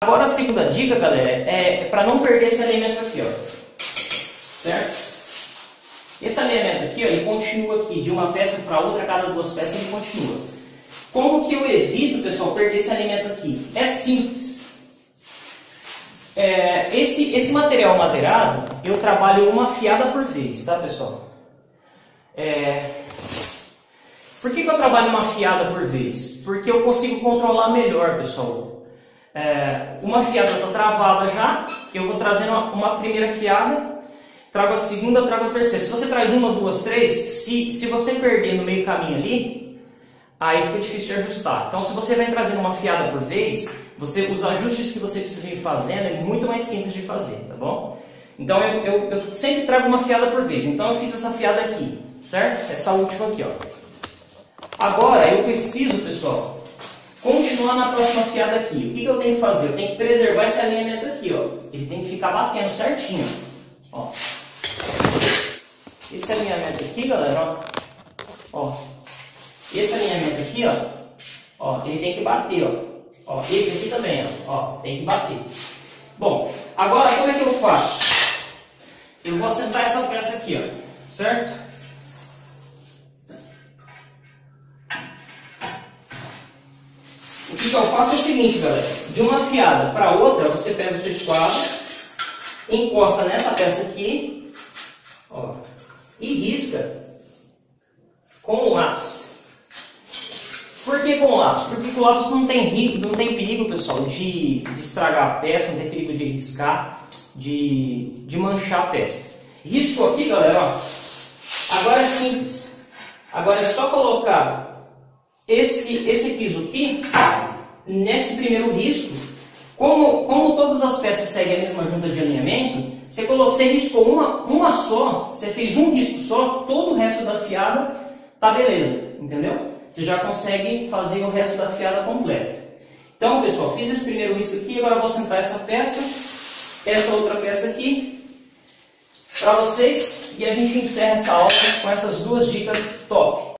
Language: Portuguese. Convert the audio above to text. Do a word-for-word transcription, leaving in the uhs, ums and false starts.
Agora a segunda dica, galera, é para não perder esse alinhamento aqui, ó. Certo? Esse alinhamento aqui, ó, ele continua aqui, de uma peça para outra, cada duas peças ele continua. Como que eu evito, pessoal, perder esse alinhamento aqui? É simples. É, esse, esse material madeirado, eu trabalho uma fiada por vez, tá, pessoal? É, por que que eu trabalho uma fiada por vez? Porque eu consigo controlar melhor, pessoal. É, uma fiada está travada já, eu vou trazendo uma, uma primeira fiada, trago a segunda, trago a terceira. Se você traz uma, duas, três, se, se você perder no meio caminho ali, aí fica difícil de ajustar. Então, se você vai trazendo uma fiada por vez, você, os ajustes que você precisa ir fazendo é muito mais simples de fazer, tá bom? Então, eu, eu, eu sempre trago uma fiada por vez. Então, eu fiz essa fiada aqui, certo? Essa última aqui, ó. Agora, eu preciso, pessoal, continuar na próxima fiada aqui. O que, que eu tenho que fazer? Eu tenho que preservar esse alinhamento aqui, ó. Ele tem que ficar batendo certinho, ó. Esse alinhamento aqui, galera, ó. Ó. Esse alinhamento aqui, ó, ó, ele tem que bater, ó. Ó, esse aqui também, ó, ó, tem que bater. Bom, agora como é que eu faço? Eu vou assentar essa peça aqui, ó, certo? O que, que eu faço é o seguinte, galera. De uma fiada para outra, você pega o seu esquadro, encosta nessa peça aqui, ó, e risca com o lápis. Por que com o lápis? Porque com o lápis não tem, ri, não tem perigo, pessoal, de, de estragar a peça, não tem perigo de riscar, de, de manchar a peça. Risco aqui, galera, ó. Agora é simples. Agora é só colocar esse, esse piso aqui nesse primeiro risco. Como, como todas as peças seguem a mesma junta de alinhamento, você, colocou, você riscou uma, uma só, você fez um risco só, todo o resto da fiada tá beleza, entendeu? Você já consegue fazer o resto da fiada completa. Então, pessoal, fiz esse primeiro risco aqui, agora eu vou sentar essa peça, essa outra peça aqui, para vocês, e a gente encerra essa aula com essas duas dicas top.